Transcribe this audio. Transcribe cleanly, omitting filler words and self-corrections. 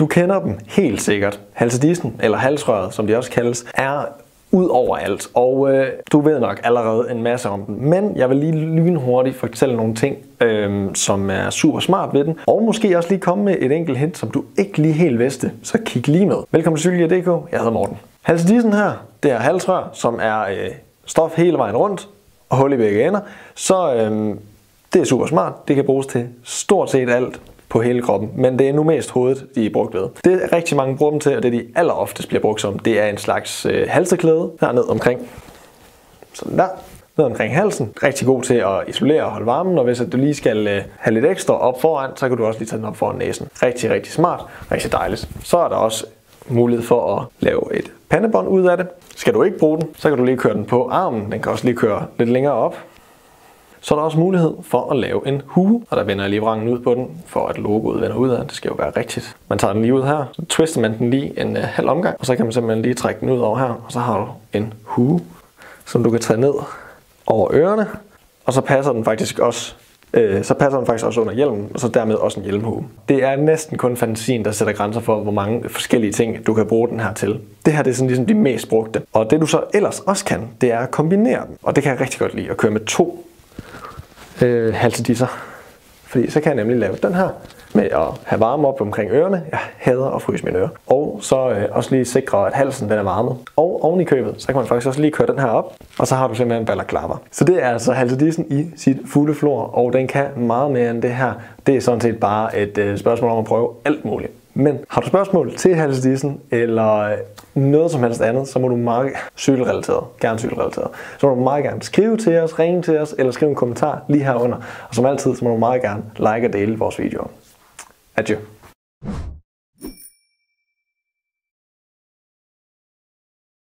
Du kender dem helt sikkert. Halsedissen, eller halsrøret, som de også kaldes, er ud over alt, og du ved nok allerede en masse om den. Men jeg vil lige lynhurtigt fortælle nogle ting, som er super smart ved den, og måske også lige komme med et enkelt hint, som du ikke lige helt vidste, så kig lige med. Velkommen til Cykelgear.dk, jeg hedder Morten. Halsedissen her, det er halsrør, som er stof hele vejen rundt, og hul i begge ender, så det er super smart. Det kan bruges til stort set alt på hele kroppen, men det er nu mest hovedet, de er brugt ved. Det er rigtig mange bruger dem til, og det de alleroftest bliver brugt som, det er en slags halseklæde herned omkring. Sådan der. Ned omkring halsen. Rigtig god til at isolere og holde varmen, og hvis du lige skal have lidt ekstra op foran, så kan du også lige tage den op foran næsen. Rigtig, rigtig smart. Rigtig dejligt. Så er der også mulighed for at lave et pandebånd ud af det. Skal du ikke bruge den, så kan du lige køre den på armen. Den kan også lige køre lidt længere op. Så er der også mulighed for at lave en hue, og der vender jeg lige vrangen ud på den, for at logoet vender ud af. Det skal jo være rigtigt. Man tager den lige ud her, så twister man den lige en halv omgang, og så kan man simpelthen lige trække den ud over her, og så har du en hue, som du kan tage ned over ørerne, og så passer den faktisk også under hjelmen, og så dermed også en hjelmhue. Det er næsten kun fantasien, der sætter grænser for, hvor mange forskellige ting, du kan bruge den her til. Det her det er sådan ligesom de mest brugte. Og det du så ellers også kan, det er at kombinere dem. Og det kan jeg rigtig godt lide, at køre med 2 halsedisser. Fordi så kan jeg nemlig lave den her med at have varme op omkring ørerne. Jeg hader at fryse mine ører. Og så også lige sikre, at halsen den er varmet. Og oven i købet, så kan man faktisk også lige køre den her op, og så har du simpelthen en balaclava. Så det er altså halsedissen i sit fulde flor, og den kan meget mere end det her. Det er sådan set bare et spørgsmål om at prøve alt muligt. Men har du spørgsmål til halsedissen, eller noget som helst andet, så må du meget cykelrelateret, så må du meget gerne skrive til os, ringe til os, eller skrive en kommentar lige herunder. Og som altid, så må du meget gerne like og dele vores videoer. Adieu.